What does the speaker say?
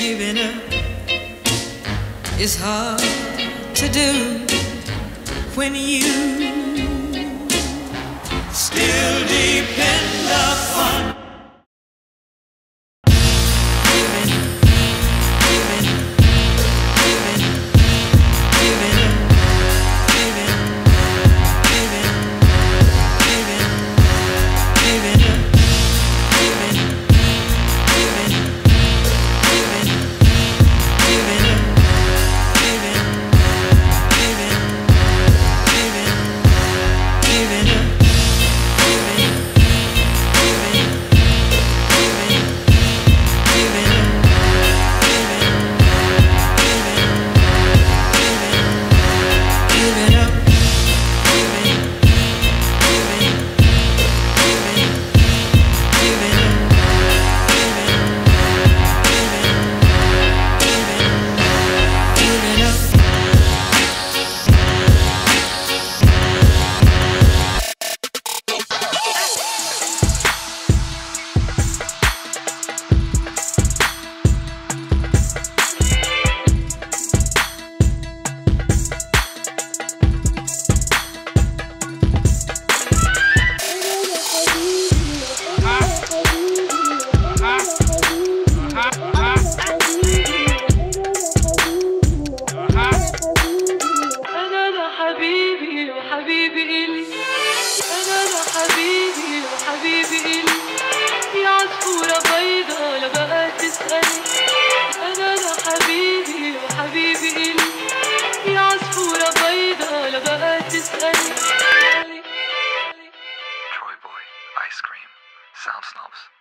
Giving up is hard to do when you still depend upon حبيبي إلي أنا حبيبي وحبيبي إلي يا عصفورة بيضة لا بقى تسألي أنا حبيبي وحبيبي إلي يا عصفورة بيضة لا بقى تسألي. Troy boy, ice cream, sound snobs.